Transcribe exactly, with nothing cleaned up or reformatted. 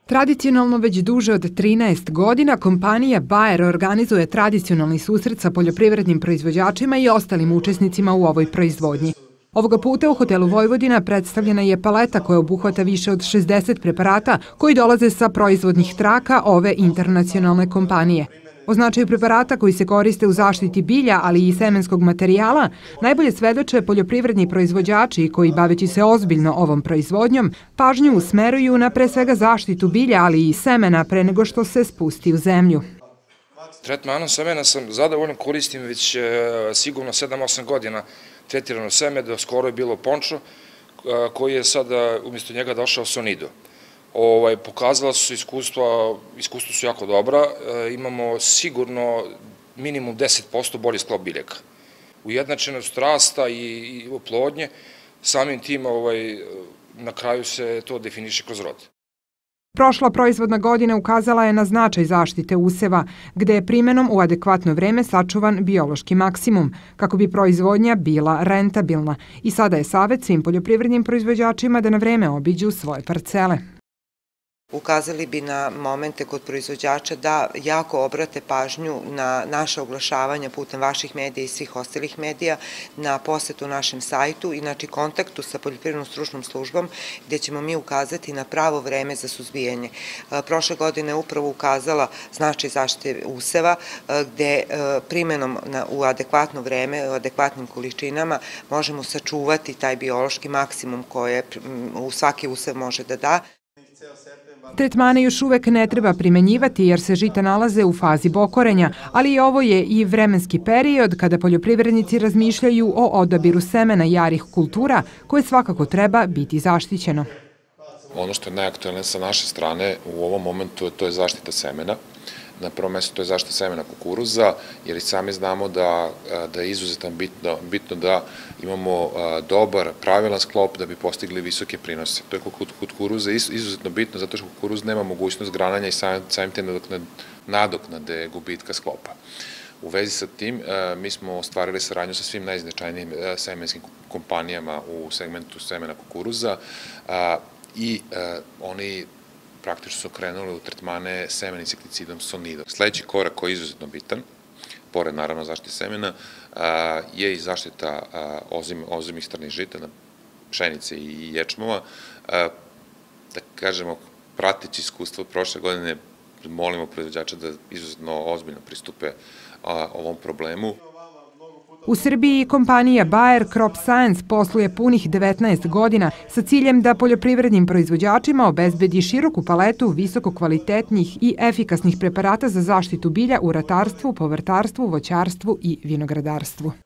Tradicionalno već duže od trinaest godina kompanija Bayer organizuje tradicionalni susret sa poljoprivrednim proizvođačima i ostalim učesnicima u ovoj proizvodnji. Ovoga puta u hotelu Vojvodina predstavljena je paleta koja obuhvata više od šezdeset preparata koji dolaze sa proizvodnih traka ove internacionalne kompanije. O značaju preparata koji se koriste u zaštiti bilja, ali i semenskog materijala, najbolje svedoče poljoprivredni proizvođači koji, baveći se ozbiljno ovom proizvodnjom, pažnju usmeruju na pre svega zaštitu bilja, ali i semena pre nego što se spusti u zemlju. Tretmanom semena sam zadovoljan, koristim već sigurno sedam osam godina tretirano seme, do skoro je bilo pončo, koji je sada umjesto njega došao Sonido. Pokazala su se iskustva, iskustva su jako dobra, imamo sigurno minimum deset posto bolji sklop biljaka. Ujednačenost rasta i oplodnje, samim tim na kraju se to definiše kroz rod. Prošla proizvodna godina ukazala je na značaj zaštite useva, gde je primenom u adekvatno vreme sačuvan biološki maksimum, kako bi proizvodnja bila rentabilna. I sada je savet svim poljoprivrednim proizvođačima da na vreme obiđu svoje parcele. Ukazali bi na momente kod proizvođača da jako obrate pažnju na naše oglašavanja putem vaših medija i svih ostalih medija, na posetu našem sajtu i znači kontaktu sa poljoprivrednom stručnom službom gde ćemo mi ukazati na pravo vreme za suzbijanje. Prošle godine je upravo ukazala značaj zaštite useva gde primenom u adekvatno vreme, u adekvatnim količinama možemo sačuvati taj biološki maksimum koje svaki usev može da da. Tretmane još uvek ne treba primenjivati jer se žita nalaze u fazi bokorenja, ali ovo je i vremenski period kada poljoprivrednici razmišljaju o odabiru semena jarih kultura koje svakako treba biti zaštićeno. Ono što je najaktuelnije sa naše strane u ovom momentu to je zaštita semena. Na prvom mjestu to je zaštita semena kukuruza, jer i sami znamo da je izuzetno bitno da imamo dobar, pravilan sklop da bi postigli visoke prinose. To je kod kukuruza izuzetno bitno zato što kukuruz nema mogućnost grananja i samim tem nadoknade gubitka sklopa. U vezi sa tim mi smo ostvarili saradnju sa svim najznačajnijim semenskim kompanijama u segmentu semena kukuruza i oni praktično su krenuli u tretmane semen insekticidom Sonido. Sledeći korak koji je izuzetno bitan, pored naravno zaštite semena, je i zaštita ozimih strnih žita, pšenice i ječmova. Da kažemo, prateći iskustvo prošle godine, molimo proizvođača da izuzetno ozbiljno pristupe ovom problemu. U Srbiji kompanija Bayer Crop Science posluje punih devetnaest godina sa ciljem da poljoprivrednim proizvođačima obezbedi široku paletu visoko kvalitetnih i efikasnih preparata za zaštitu bilja u ratarstvu, povrtarstvu, voćarstvu i vinogradarstvu.